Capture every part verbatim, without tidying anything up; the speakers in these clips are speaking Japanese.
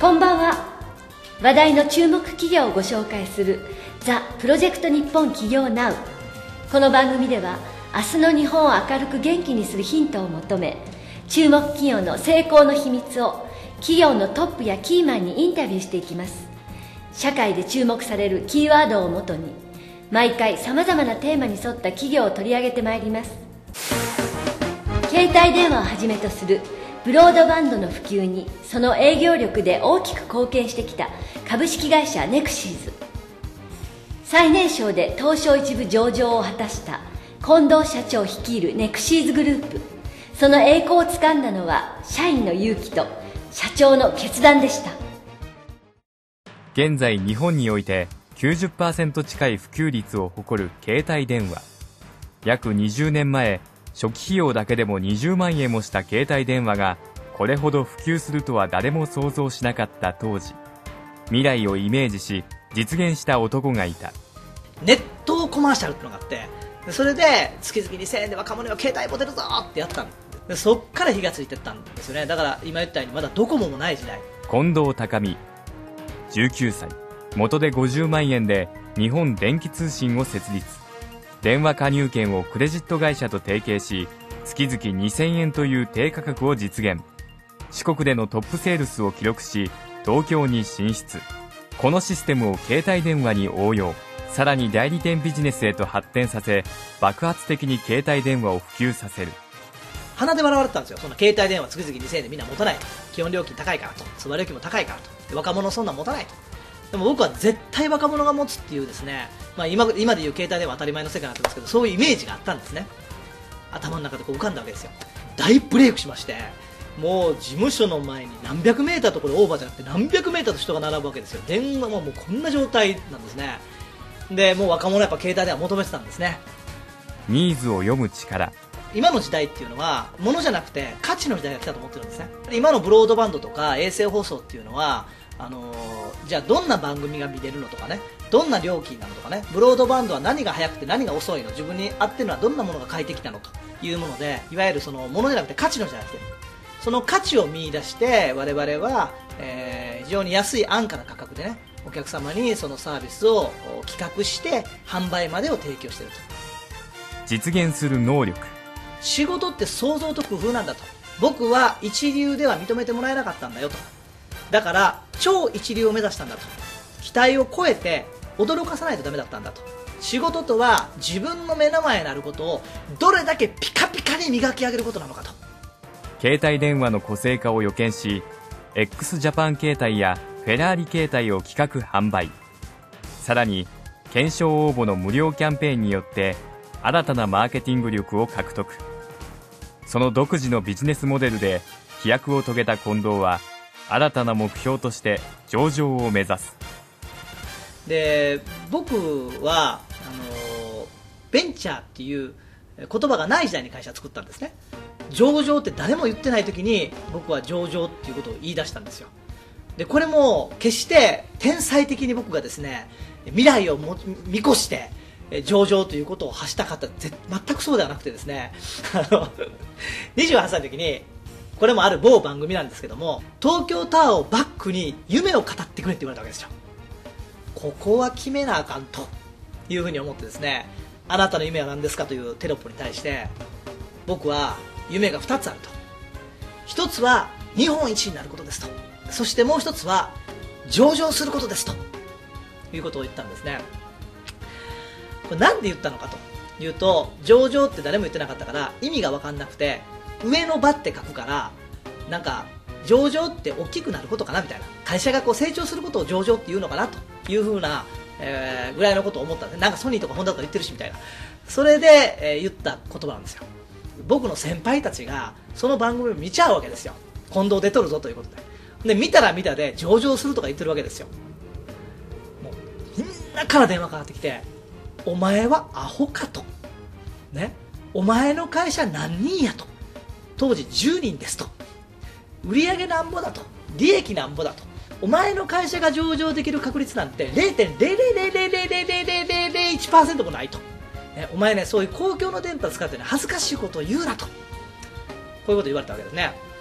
こんばんは。話題の注目企業をご紹介するザ・プロジェクト日本企業ナウ。この番組では明日の日本を明るく元気にするヒントを求め、注目企業の成功の秘密を企業のトップやキーマンにインタビューしていきます。社会で注目されるキーワードをもとに毎回さまざまなテーマに沿った企業を取り上げてまいります。携帯電話をはじめとするブロードバンドの普及にその営業力で大きく貢献してきた株式会社ネクシーズ。最年少で東証一部上場を果たした近藤社長率いるネクシーズグループ。その栄光をつかんだのは社員の勇気と社長の決断でした。 現在日本において きゅうじゅっパーセント 近い普及率を誇る携帯電話。約にじゅうねんまえ、初期費用だけでもにじゅうまんえんもした携帯電話がこれほど普及するとは誰も想像しなかった当時、未来をイメージし実現した男がいた。 ネットコマーシャルってのがあって、それで月々にせんえんで若者は携帯持てるぞってやったんで、そっから火がついてったんですよね。だから今言ったようにまだドコモもない時代。 近藤孝美じゅうきゅうさい、元でごじゅうまんえんで日本電気通信を設立。電話加入券をクレジット会社と提携し、月々にせんえんという低価格を実現。四国でのトップセールスを記録し、東京に進出。このシステムを携帯電話に応用。さらに代理店ビジネスへと発展させ、爆発的に携帯電話を普及させる。 鼻で笑われてたんですよ。そんな携帯電話月々にせんえんでみんな持たないと。基本料金高いからと。通話料金も高いからと。で若者そんな持たないと。でも僕は絶対若者が持つっていうですね、まあ、今, 今でいう携帯電話当たり前の世界になってますけど、そういうイメージがあったんですね。頭の中でこう浮かんだわけですよ。大ブレイクしまして、もう事務所の前に何百メーターところオーバーじゃなくて何百メーターと人が並ぶわけですよ。電話ももうこんな状態なんですね。でもう若者はやっぱ携帯電話求めてたんですね。 ニーズを読む力。 今の時代っていうのは物じゃなくて価値の時代が来たと思ってるんですね。今のブロードバンドとか衛星放送っていうのはあのー、じゃあどんな番組が見れるのとかね、どんな料金なのとかね、ブロードバンドは何が速くて何が遅いの、自分に合ってるのはどんなものが快適なのというもので、いわゆるその物じゃなくて価値の時代が来てる。その価値を見出して我々は、えー、非常に安い安価な価格でね、お客様にそのサービスを企画して販売までを提供していると。 実現する能力。 仕事って創造と工夫なんだと。僕は一流では認めてもらえなかったんだよと。だから超一流を目指したんだと。期待を超えて驚かさないとダメだったんだと。仕事とは自分の目の前にあることをどれだけピカピカに磨き上げることなのかと。 携帯電話の個性化を予見し、 x ジャパン携帯やフェラーリ携帯を企画販売。さらに検証応募の無料キャンペーンによって新たなマーケティング力を獲得。その独自のビジネスモデルで飛躍を遂げた近藤は、新たな目標として上場を目指す。 で僕はあのベンチャーっていう言葉がない時代に会社を作ったんですね。上場って誰も言ってない時に僕は上場っていうことを言い出したんですよ。でこれも決して天才的に僕がですね未来をも見越して上場ということを発したかったら全くそうではなくてですねにじゅうはっさいの時に、これもある某番組なんですけども、東京タワーをバックに夢を語ってくれって言われたわけですよ。ここは決めなあかんというふうに思ってですね、あなたの夢は何ですかというテロップに対して、僕は夢がふたつあると。ひとつは日本一になることですと。そしてもうひとつは上場することですということを言ったんですね。これなんで言ったのかというと、上場って誰も言ってなかったから意味が分かんなくて、上の場って書くからなんか上場って大きくなることかなみたいな、会社がこう成長することを上場っていうのかなというふうな、えー、ぐらいのことを思ったんで、なんかソニーとかホンダとか言ってるしみたいな、それで、えー、言った言葉なんですよ。僕の先輩たちがその番組を見ちゃうわけですよ。近藤出とるぞということで。で見たら見たで上場するとか言ってるわけですよ。もうみんなから電話かかってきて、お前はアホかとね、お前の会社何人やと、当時じゅうにんですと、売上なんぼだと、利益なんぼだと、お前の会社が上場できる確率なんて ゼロてんゼロゼロゼロゼロゼロゼロゼロゼロいちパーセント もないと、ね、お前ねそういう公共の電波使ってね恥ずかしいことを言うなと、こういうこと言われたわけですね。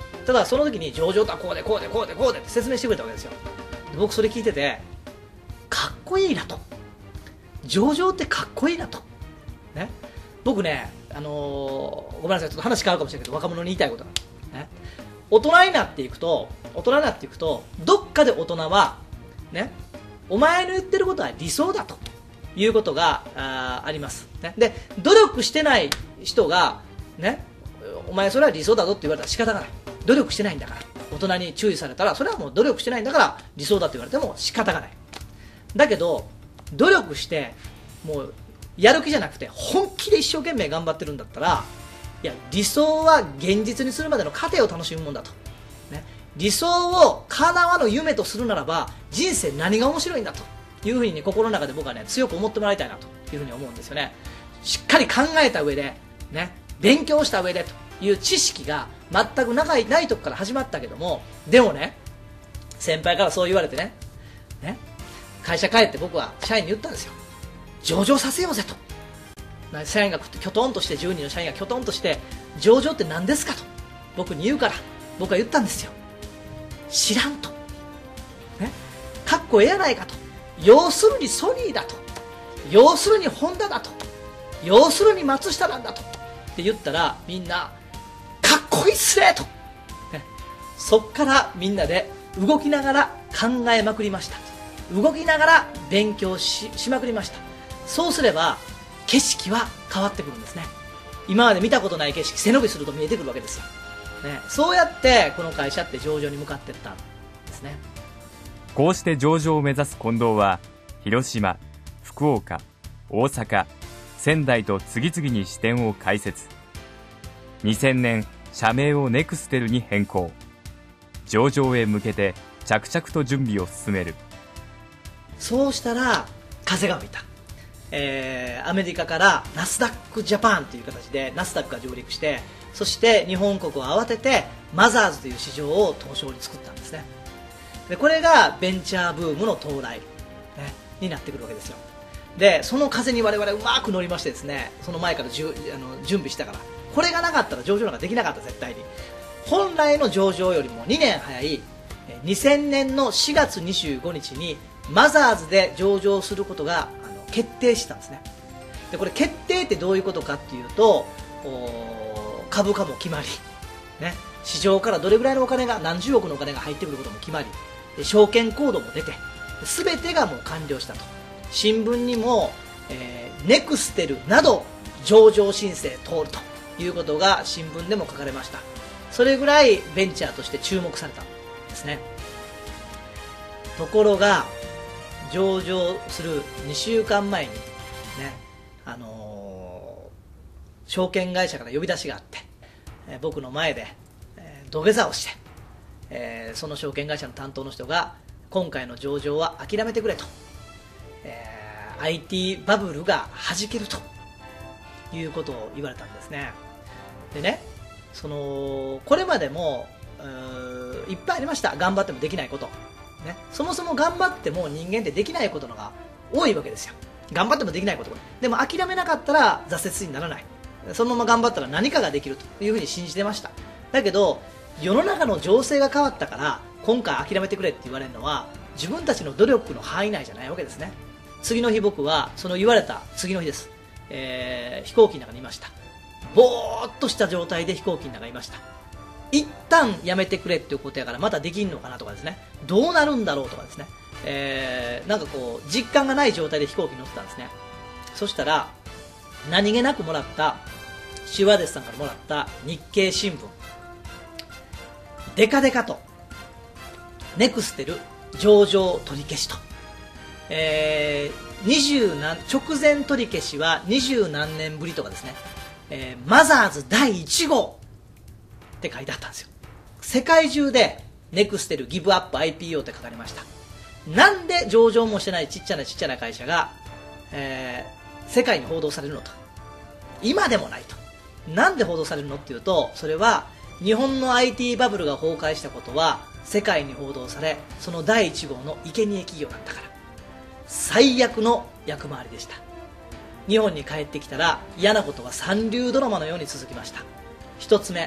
ただその時に上場とはこうでこうでこうでこうでって説明してくれたわけですよ。で僕それ聞いててかっこいいなと、上場ってかっこいいなと、ね、僕ね、あのー、ごめんなさいちょっと話変わるかもしれないけど若者に言いたいことが、ね、大人になっていくと大人になっていくとどっかで大人はね、お前の言ってることは理想だということが あ, あります、ね、で努力してない人がね、お前それは理想だぞって言われたら仕方がない。努力してないんだから、大人に注意されたらそれはもう努力してないんだから理想だって言われても仕方がない。だけど努力してもうやる気じゃなくて本気で一生懸命頑張ってるんだったら、いや理想は現実にするまでの過程を楽しむもんだと、ね、理想を叶わぬ夢とするならば人生何が面白いんだというふうに、ね、心の中で僕はね強く思ってもらいたいなというふうに思うんですよね。しっかり考えた上でね、勉強した上でという知識が全くない、ないとこから始まったけども、でもね先輩からそう言われてね、ね会社帰って僕は社員に言ったんですよ。上場させようぜと。社員がきょとんとして、じゅうにんの社員がきょとんとして上場って何ですかと僕に言うから、僕は言ったんですよ。知らんと、ね、かっこええやないかと、要するにソニーだと、要するにホンダだと、要するに松下なんだとって言ったら、みんなかっこいいっすねと、ね、そっからみんなで動きながら考えまくりました。動きながら勉強 し, しまくりました。そうすれば景色は変わってくるんですね。今まで見たことない景色、背伸びすると見えてくるわけですよ、ね、そうやってこの会社って上場に向かっていったんですね。 こうして上場を目指す近藤は広島、福岡、大阪、仙台と次々に支店を開設。にせんねん社名をネクステルに変更。上場へ向けて着々と準備を進める。 そうしたら風が吹いた、えー、アメリカからナスダックジャパンという形でナスダックが上陸して、そして日本国を慌ててマザーズという市場を東証に作ったんですね。でこれがベンチャーブームの到来、ね、になってくるわけですよ。でその風に我々うまく乗りましてですね、その前からじゅあの準備したから、これがなかったら上場なんかできなかった。絶対に本来の上場よりもにねん早いにせんねんのしがつにじゅうごにちにマザーズで上場することがあの決定したんですね。でこれ決定ってどういうことかっていうと、株価も決まり、ね、市場からどれぐらいのお金が、何十億のお金が入ってくることも決まり、で証券コードも出て全てがもう完了したと。新聞にも、えー、ネクステルなど上場申請通るということが新聞でも書かれました。それぐらいベンチャーとして注目されたんですね。ところが上場するにしゅうかんまえにね、あのー、証券会社から呼び出しがあって、えー、僕の前で、えー、土下座をして、えー、その証券会社の担当の人が今回の上場は諦めてくれと、えー、アイティー バブルが弾けるということを言われたんですね。でね、そのこれまでもいっぱいありました。頑張ってもできないこと、ね、そもそも頑張っても人間ってできないことのが多いわけですよ。頑張ってもできないこと、でも諦めなかったら挫折にならない。そのまま頑張ったら何かができるというふうに信じてました。だけど世の中の情勢が変わったから今回諦めてくれって言われるのは自分たちの努力の範囲内じゃないわけですね。次の日僕はその言われた次の日です、えー、飛行機の中にいました。ぼーっとした状態で飛行機の中にいました。一旦やめてくれっていうことやからまたできんのかなとかですね、どうなるんだろうとかですね、えー、なんかこう実感がない状態で飛行機に乗ってたんですね。そしたら何気なくもらったシュワデスさんからもらった日経新聞、デカデカとネクステル上場取り消しと、えー、にじゅう何直前取り消しは二十何年ぶりとかですね、えー、マザーズだいいち号って書いてあったんですよ。世界中でネクステルギブアップ アイピーオー って書かれました。なんで上場もしてないちっちゃなちっちゃな会社が、えー、世界に報道されるのと。今でもないと。なんで報道されるのっていうと、それは日本の アイティー バブルが崩壊したことは世界に報道され、そのだいいち号の生贄企業だったから。最悪の役回りでした。日本に帰ってきたら嫌なことは三流ドラマのように続きました。一つ目、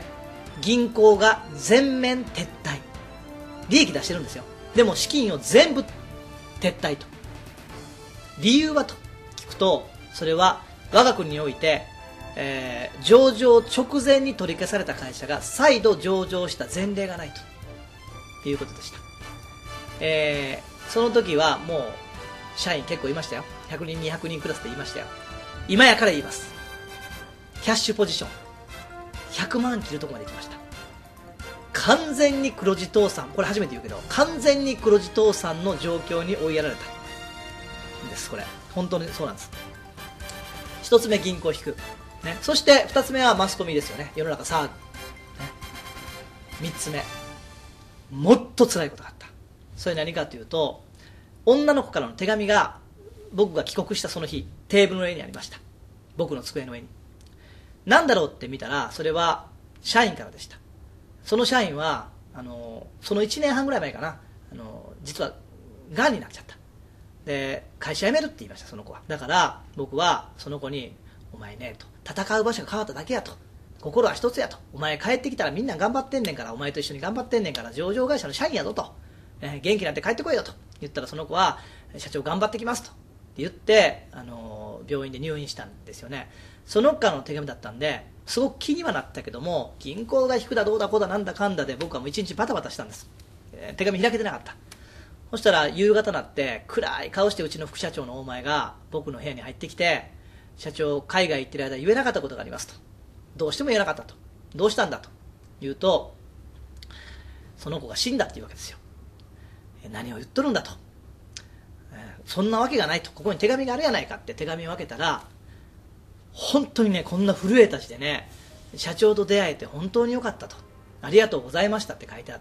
銀行が全面撤退、利益出してるんですよ。でも資金を全部撤退と。理由はと聞くと、それは我が国において、えー、上場直前に取り消された会社が再度上場した前例がないということでした。えー、その時はもう社員結構いましたよ。ひゃくにんにひゃくにんクラスで言いましたよ。今やから言います。キャッシュポジションひゃくまん切るところまで行きました。完全に黒字倒産、これ初めて言うけど、完全に黒字倒産の状況に追いやられたんです。これ本当にそうなんです。一つ目、銀行引く、ね、そして二つ目はマスコミですよね。世の中騒ぐ、ね、三つ目、もっと辛いことがあった。それ何かというと、女の子からの手紙が僕が帰国したその日、テーブルの上にありました。僕の机の上に。なんだろうって見たら、それは社員からでした。その社員はあのそのいちねんはんぐらい前かな、あの実はがんになっちゃった。で会社辞めるって言いました、その子は。だから僕はその子に、お前ねと、戦う場所が変わっただけやと、心は一つやと、お前帰ってきたらみんな頑張ってんねんから、お前と一緒に頑張ってんねんから、上場会社の社員やぞと、ね、元気になって帰ってこいよと言ったら、その子は社長頑張ってきますと言ってあの病院で入院したんですよね。その他の手紙だったんで、すごく気にはなったけども、銀行が引くだどうだこうだなんだかんだで僕はもう一日バタバタしたんです、えー、手紙開けてなかった。そしたら夕方になって暗い顔して、うちの副社長の大前が僕の部屋に入ってきて、社長海外行ってる間言えなかったことがありますと、どうしても言えなかったと、どうしたんだと言うと、その子が死んだっていうわけですよ。えー、何を言っとるんだと、えー、そんなわけがないと、ここに手紙があるやないかって手紙を開けたら、本当にね、こんな震えた字でね、社長と出会えて本当に良かったと、ありがとうございましたって書いてあって、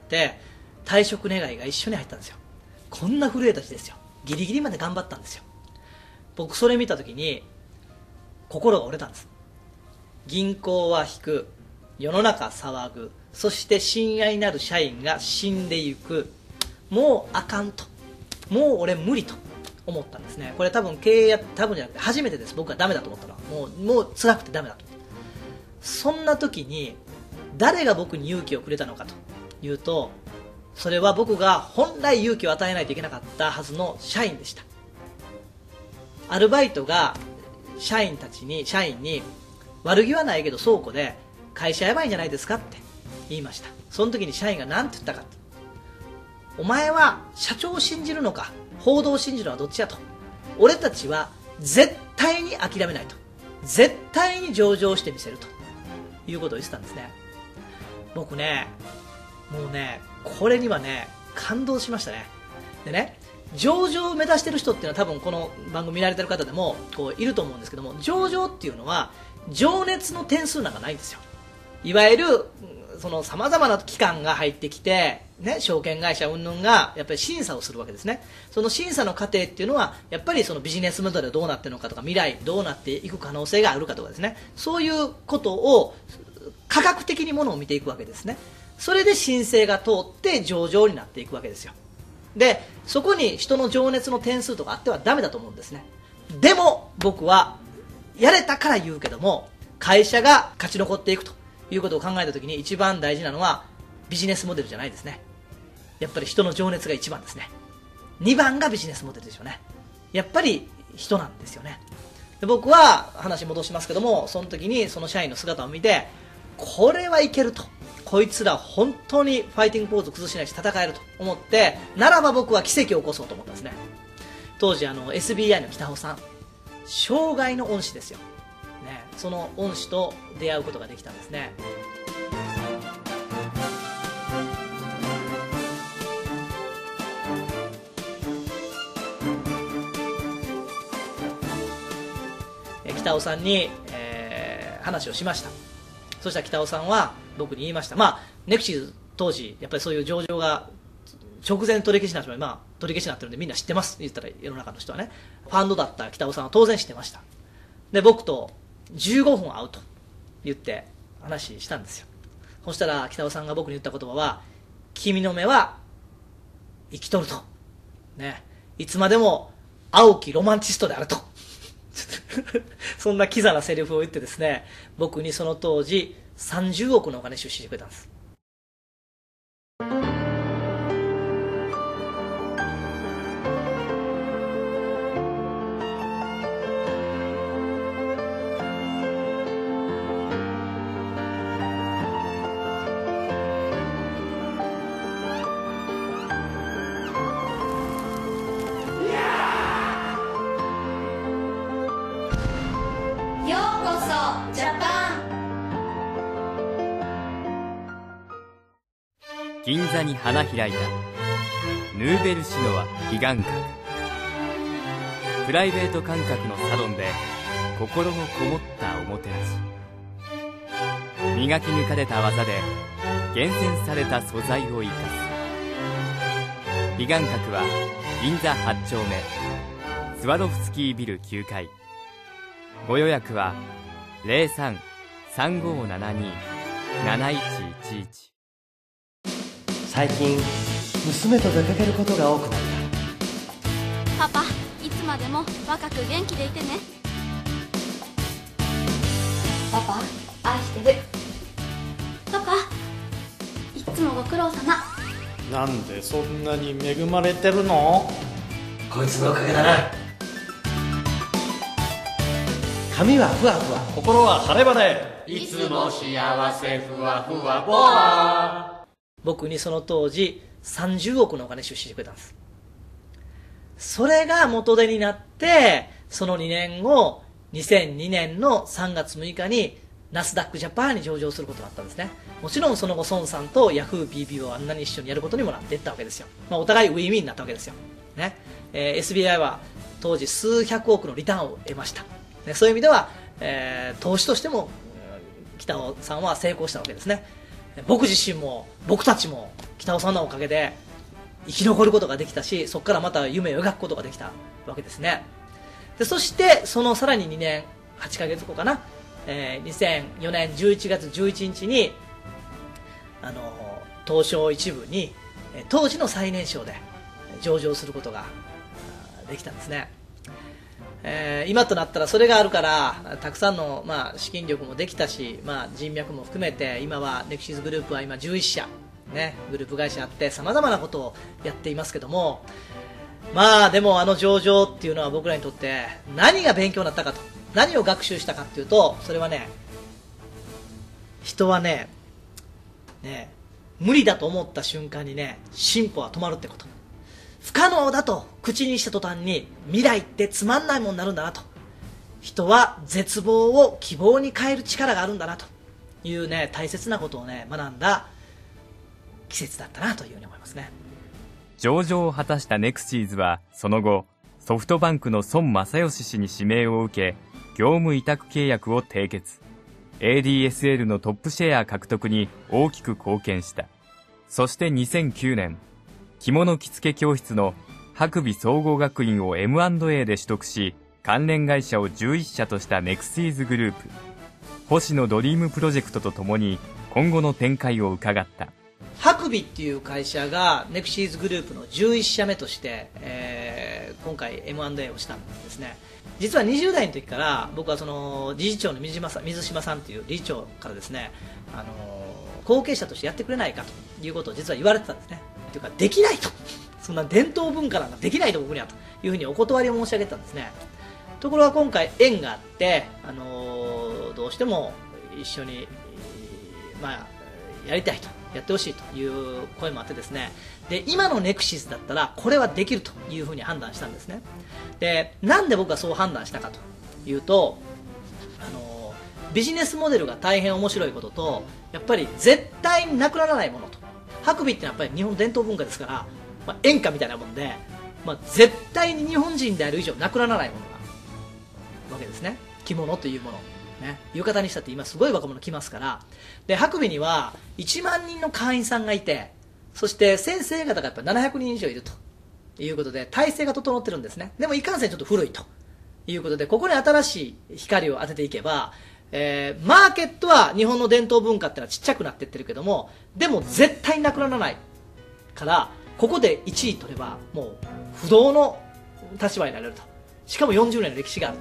退職願いが一緒に入ったんですよ。こんな震えた字ですよ。ギリギリまで頑張ったんですよ。僕それ見た時に心が折れたんです。銀行は引く、世の中騒ぐ、そして親愛なる社員が死んでいく、もうあかんと、もう俺無理と思ったんですね。これ多分経営や多分じゃなくて初めてです。僕はダメだと思ったのは、もうもう辛くてダメだと。そんな時に誰が僕に勇気をくれたのかというと、それは僕が本来勇気を与えないといけなかったはずの社員でした。アルバイトが社員たちに社員に、悪気はないけど倉庫で会社やばいんじゃないですかって言いました。その時に社員が何て言ったかと、お前は社長を信じるのか報道を信じるのはどっちやと、俺たちは絶対に諦めないと、絶対に上場してみせるということを言ってたんですね。僕ね、もうね、これにはね感動しましたね。でね、上場を目指してる人っていうのは多分この番組見られてる方でもこういると思うんですけども、上場っていうのは情熱の点数なんかないんですよ。いわゆるその様々な機関が入ってきて、ね、証券会社云々がやっぱり審査をするわけですね。その審査の過程っていうのはやっぱりそのビジネスモデルがどうなってるのかとか、未来どうなっていく可能性があるかとかですね、そういうことを科学的にものを見ていくわけですね。それで申請が通って上場になっていくわけですよ。でそこに人の情熱の点数とかあってはダメだと思うんですね。でも僕はやれたから言うけども、会社が勝ち残っていくということを考えたときに一番大事なのはビジネスモデルじゃないですね。やっぱり人の情熱が一番ですね。にばんがビジネスモデルでしょうね。やっぱり人なんですよね。で僕は話戻しますけども、その時にその社員の姿を見て、これはいけると、こいつら本当にファイティングポーズ崩しないし戦えると思って、ならば僕は奇跡を起こそうと思ったんですね。当時あの エスビーアイ の北尾さん、生涯の恩師ですよ、ね、その恩師と出会うことができたんですね。北尾さんに、えー、話をしました。そしたら北尾さんは僕に言いました。まあネクシーズ当時やっぱりそういう上場が直前取り消しになってまあ取り消しになってるんでみんな知ってます言ったら、世の中の人はね、ファンドだった北尾さんは当然知ってました。で僕とじゅうごふん会うと言って話したんですよ。そしたら北尾さんが僕に言った言葉は、君の目は生きとると、ね、いつまでも青きロマンチストであるとそんなキザなセリフを言ってですね、僕にその当時さんじゅうおくのお金出資してくれたんです。 銀座に花開いたヌーベルシノワ彼岸閣。プライベート感覚のサロンで心のこもったおもてなし。磨き抜かれた技で厳選された素材を生かす。彼岸閣は銀座はち丁目スワロフスキービルきゅうかい。ご予約は ゼロさん さんごーななに なないちいちいち。 最近娘と出かけることが多くなった。 パパ、いつまでも若く元気でいてね。 パパ、愛してる。 パパ、いつもご苦労様。 なんでそんなに恵まれてるの？ こいつのおかげだな。髪はふわふわ、 心は晴れ晴れ。 いつも幸せふわふわボワー。 僕にその当時さんじゅうおくのお金出資してくれたんです。それが元手になって、そのにねんご、にせんにねんのさんがつむいかにナスダックジャパンに上場することになったんですね。もちろんその後孫さんとヤフー ビービー をあんなに一緒にやることにもなっていったわけですよ。まあ、お互いウィンウィンになったわけですよ、ねえー、エスビーアイ は当時数百億のリターンを得ました、ね、そういう意味では、えー、投資としても北尾さんは成功したわけですね。僕自身も僕たちも北尾さんのおかげで生き残ることができたし、そこからまた夢を描くことができたわけですね。でそしてそのさらににねんはちかげつごかな、えー、にせんよねんじゅういちがつじゅういちにちにあの東証一部に当時の最年少で上場することができたんですね。えー、今となったらそれがあるからたくさんの、まあ、資金力もできたし、まあ、人脈も含めて今はネクシーズグループは今じゅういっしゃ、ね、グループ会社あってさまざまなことをやっていますけども、まあでもあの上場っていうのは僕らにとって何が勉強になったかと、何を学習したかっていうと、それはね、人はねね無理だと思った瞬間にね進歩は止まるってこと、不可能だと口にした途端に未来ってつまんないものになるんだなと、人は絶望を希望に変える力があるんだなというね大切なことをね学んだ季節だったなというふうに思いますね。 上場を果たしたネクシーズはその後ソフトバンクの孫正義氏に指名を受け業務委託契約を締結。 エーディーエスエル のトップシェア獲得に大きく貢献した。そしてにせんきゅうねん着物着付け教室の白美総合学院を エムアンドエー で取得し、関連会社をじゅういっしゃとしたネクシーズグループ。星野ドリームプロジェクトとともに今後の展開を伺った。 白美っていう会社がネクシーズグループのじゅういっしゃめとして、えー、今回 エムアンドエー をしたんですね。実はにじゅうだいの時から僕はその理事長の水島さん、水島さんっていう理事長からですね、あの後継者としてやってくれないかということを実は言われてたんですね。というかできないと、そんな伝統文化なんかできないと僕にはというふうにお断りを申し上げたんですね。ところが今回縁があって、あのどうしても一緒に、まあ、やりたいと、やってほしいという声もあってですね、で今のネクシスだったらこれはできるというふうに判断したんですね。でなんで僕はそう判断したかというと、あのビジネスモデルが大変面白いことと、やっぱり絶対になくならないものと、白美ってのはやっぱり日本伝統文化ですから、まあ、演歌みたいなもんで、まあ、絶対に日本人である以上なくならないものなわけですね。着物というもの、ね、浴衣にしたって今すごい若者着ますから。で白美にはいちまんにんの会員さんがいて、そして先生方がやっぱななひゃくにん以上いるということで体制が整ってるんですね。でもいかんせんちょっと古いということで、ここに新しい光を当てていけば、えー、マーケットは日本の伝統文化ってのはちっちゃくなっていってるけども、でも絶対なくならないから、ここでいちい取ればもう不動の立場になれると、しかもよんじゅうねんの歴史があると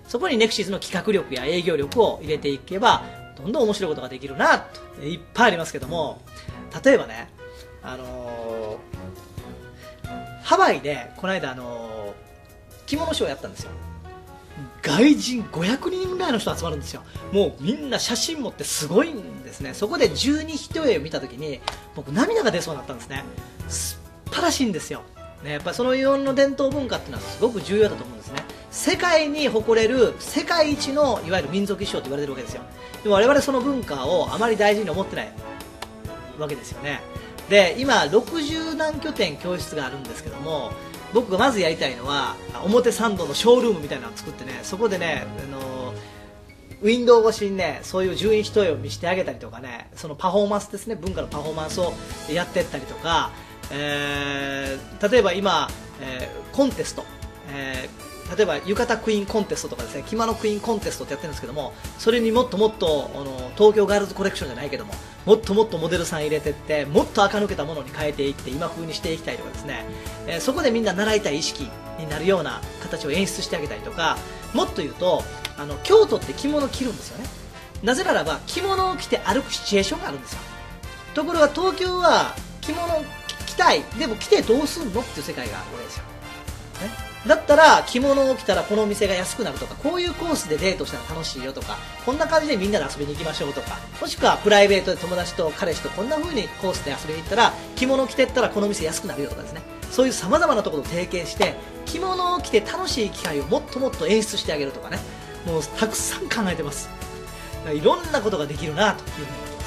そこにネクシズの企画力や営業力を入れていけばどんどん面白いことができるなといっぱいありますけども、例えばね、あのー、ハワイでこの間、あのー、着物ショーをやったんですよ。外人ごひゃくにんぐらいの人集まるんですよ。もうみんな写真持ってすごいんですね。そこで十二ひとえを見た時に僕涙が出そうになったんですね。素晴らしいんですよ、ね、やっぱりその日本の伝統文化っていうのはすごく重要だと思うんですね。世界に誇れる世界一のいわゆる民族衣装と言われてるわけですよ。でも我々その文化をあまり大事に思ってないわけですよね。で今ろくじゅうなんきょてん教室があるんですけども、僕がまずやりたいのは表参道のショールームみたいなのを作ってね、そこでね、あのウィンドウ越しにね、そういう十二ひとえを見せてあげたりとかね、そのパフォーマンスですね、文化のパフォーマンスをやっていったりとか、えー、例えば今、えー、コンテスト、えー、例えば浴衣クイーンコンテストとかですね、着物クイーンコンテストってやってるんですけども、それにもっともっとあの東京ガールズコレクションじゃないけども、もっともっとモデルさん入れていって、もっと垢抜けたものに変えていって今風にしていきたいとかですね、えー、そこでみんな習いたい意識になるような形を演出してあげたりとか、もっと言うとあの京都って着物着るんですよね。なぜならば着物を着て歩くシチュエーションがあるんですよ。ところが東京は着物を着たい、でも着てどうすんのっていう世界が多いですよ、ね、だったら着物を着たらこのお店が安くなるとか、こういうコースでデートしたら楽しいよとか、こんな感じでみんなで遊びに行きましょうとか、もしくはプライベートで友達と彼氏とこんな風にコースで遊びに行ったら着物を着てったらこのお店安くなるよとかですね、そういうさまざまなところと提携して着物を着て楽しい機会をもっともっと演出してあげるとかね、もうたくさん考えてます。いろんなことができるなというふうに思ってます。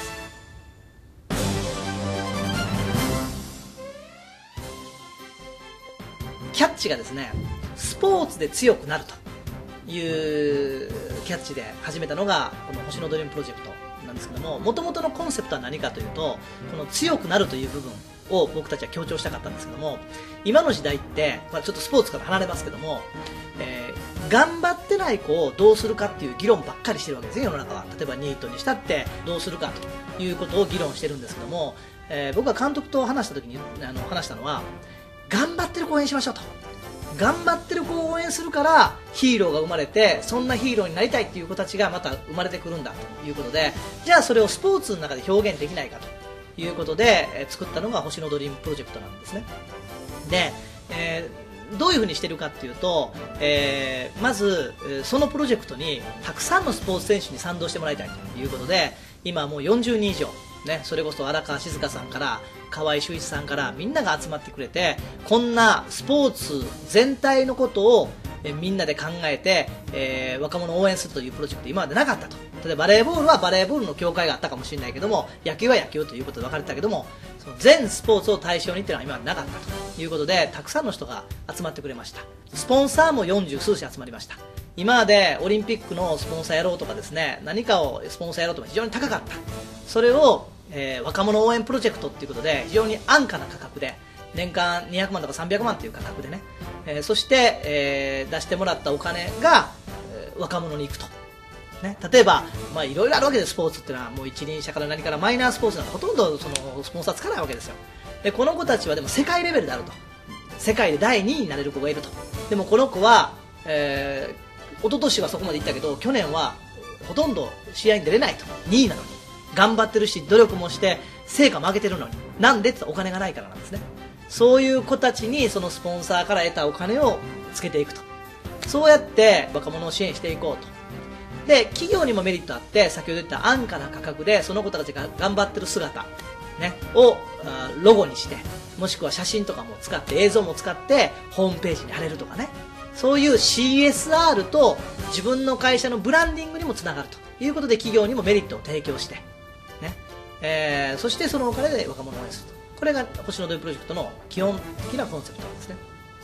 キャッチがですね、スポーツで強くなるというキャッチで始めたのがこの星のドリームプロジェクトなんですけども、もともとのコンセプトは何かというと、この強くなるという部分を僕たちは強調したかったんですけども、今の時代って、まあ、ちょっとスポーツから離れますけども、えー、頑張ってない子をどうするかっていう議論ばっかりしてるわけですね、世の中は。例えばニートにしたってどうするかということを議論してるんですけども、えー、僕が監督と話した時にあの話したのは、頑張ってる子を応援しましょうと。頑張ってる子を応援するからヒーローが生まれて、そんなヒーローになりたいっていう子たちがまた生まれてくるんだということで、じゃあそれをスポーツの中で表現できないかということで、えー、作ったのが星のドリームプロジェクトなんですね。で、えー、どういうふうにしてるかっていうと、えー、まずそのプロジェクトにたくさんのスポーツ選手に賛同してもらいたいということで、今もうよんじゅうにん以上ね、それこそ荒川静香さんから河合修一さんからみんなが集まってくれて、こんなスポーツ全体のことをえみんなで考えて、えー、若者を応援するというプロジェクト今までなかったと。例えばバレーボールはバレーボールの協会があったかもしれないけども、野球は野球ということで分かれてたけども、その全スポーツを対象にっていうのは今までなかったということで、たくさんの人が集まってくれました。スポンサーもよんじゅう数社集まりました。今までオリンピックのスポンサーやろうとかですね、何かをスポンサーやろうとか非常に高かった。それをえー、若者応援プロジェクトということで非常に安価な価格で年間にひゃくまんとかさんびゃくまんという価格でね、えー、そして、えー、出してもらったお金が、えー、若者に行くと、ね、例えばいろいろあるわけです。スポーツっていうのはもう一輪車から何からマイナースポーツなんかほとんどそのスポンサーつかないわけですよ。でこの子たちはでも世界レベルであると、世界でだいにいになれる子がいると。でもこの子は、えー、一昨年はそこまでいったけど去年はほとんど試合に出れないと。にいなのに頑張ってるし努力もして成果も上げてるのに、なんでってお金がないからなんですね。そういう子たちにそのスポンサーから得たお金をつけていくと。そうやって若者を支援していこうと。で企業にもメリットあって、先ほど言った安価な価格でその子たちが頑張ってる姿、ね、をロゴにして、もしくは写真とかも使って映像も使ってホームページに貼れるとかね、そういう シーエスアール と自分の会社のブランディングにもつながるということで、企業にもメリットを提供してね、えー、そしてそのお金で若者を応援すると。これが星のドリプロジェクトの基本的なコンセプトなんですね。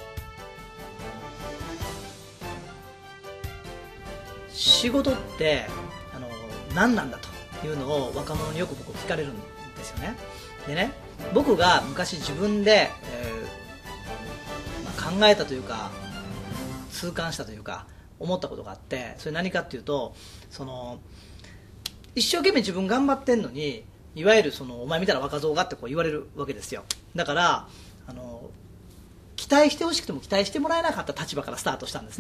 仕事ってあの何なんだというのを若者によく僕聞かれるんですよね。でね、僕が昔自分で、えーまあ、考えたというか痛感したというか思ったことがあって、それ何かっていうと、その一生懸命自分頑張ってんのに、いわゆるそのお前みたいな若造がってこう言われるわけですよ。だからあの期待してほしくても期待してもらえなかった立場からスタートしたんですね。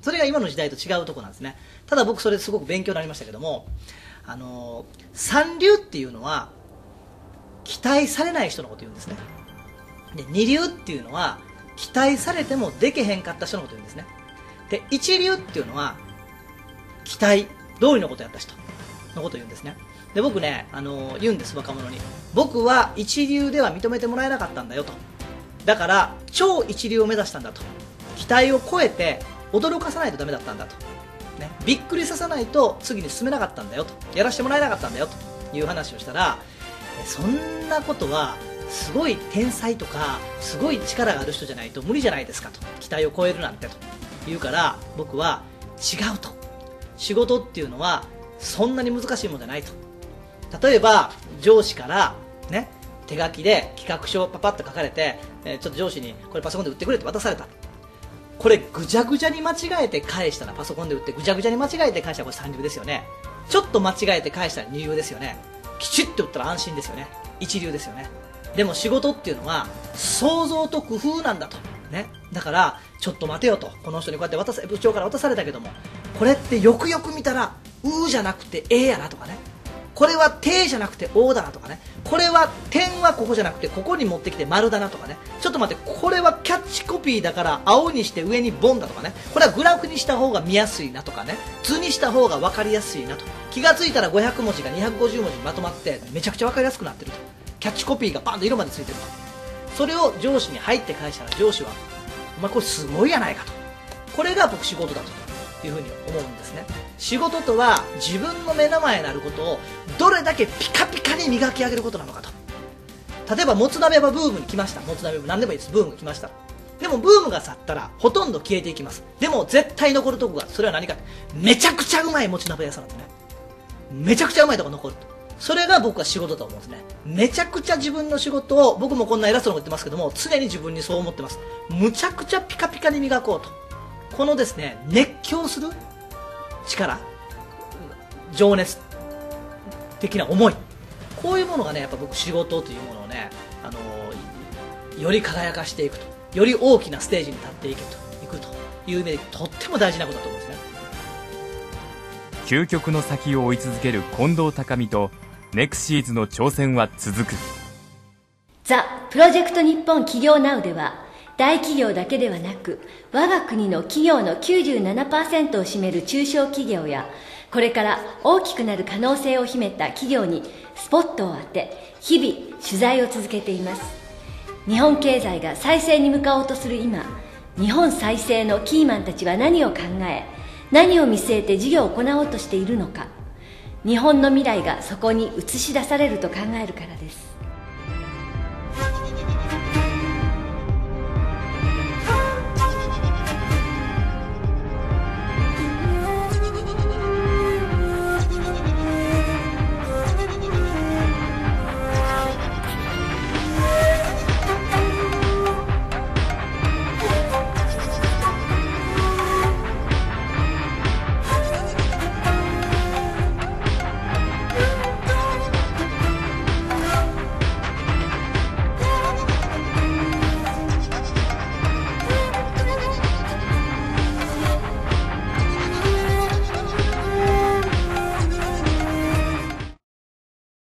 それが今の時代と違うところなんですね。ただ僕それすごく勉強になりましたけども、あの三流っていうのは期待されない人のこと言うんですね。で二流っていうのは期待されてもできへんかった人のこと言うんですね。で一流っていうのは期待通りのことやった人のこと言うんですね。で僕ね、あの言うんです、若者に。僕は一流では認めてもらえなかったんだよと。だから超一流を目指したんだと。期待を超えて驚かさないとダメだったんだと、ね、びっくりさせないと次に進めなかったんだよと、やらせてもらえなかったんだよという話をしたら、そんなことはすごい天才とかすごい力がある人じゃないと無理じゃないですかと、期待を超えるなんてと言うから、僕は違うと、仕事っていうのはそんなに難しいものじゃないと。例えば上司からね、手書きで企画書をパパッと書かれて、えー、ちょっと上司にこれパソコンで売ってくれって渡された。これぐちゃぐちゃに間違えて返したら、パソコンで売ってぐちゃぐちゃに間違えて返したらこれ三流ですよね。ちょっと間違えて返したら二流ですよね。きちっと売ったら安心ですよね、一流ですよね。でも仕事っていうのは想像と工夫なんだと、ね、だからちょっと待てよと、この人にこうやって渡さ部長から渡されたけども、これってよくよく見たらうーじゃなくてえーやなとかね、これはてーじゃなくておーだなとかね、これは点はここじゃなくてここに持ってきて丸だなとかね、ちょっと待って、これはキャッチコピーだから青にして上にボンだとかね、これはグラフにした方が見やすいなとかね、図にした方が分かりやすいなと、気がついたらごひゃくもじがにひゃくごじゅうもじにまとまってめちゃくちゃ分かりやすくなってると、キャッチコピーがバンと色までついてると、それを上司に入って返したら上司はお前これすごいやないかと、これが僕仕事だというふうに思うんですね。仕事とは自分の目の前にあることをどれだけピカピカに磨き上げることなのかと。例えばもつ鍋はブームに来ました、もつ鍋も何でもいいです、ブームが来ました。でもブームが去ったらほとんど消えていきます。でも絶対残るとこが、それは何か、めちゃくちゃうまいもつ鍋屋さんなんですね。めちゃくちゃうまいとこが残ると、それが僕は仕事だと思うんですね。めちゃくちゃ自分の仕事を、僕もこんな偉そうなこと言ってますけども、常に自分にそう思ってます。むちゃくちゃピカピカに磨こうと、このですね、熱狂する力、情熱的な思い、こういうものがね、やっぱ僕仕事というものをね、あのー、より輝かしていくと、より大きなステージに立っていくといくという意味でとっても大事なことだと思うんですね。 究極の先を追い続ける近藤孝美とネクシーズの挑戦は続く。 ザ・プロジェクト日本企業ナウでは、大企業だけではなく我が国の企業の きゅうじゅうななパーセント を占める中小企業や、これから大きくなる可能性を秘めた企業にスポットを当て、日々取材を続けています。日本経済が再生に向かおうとする今、日本再生のキーマンたちは何を考え、何を見据えて事業を行おうとしているのか。日本の未来がそこに映し出されると考えるからです。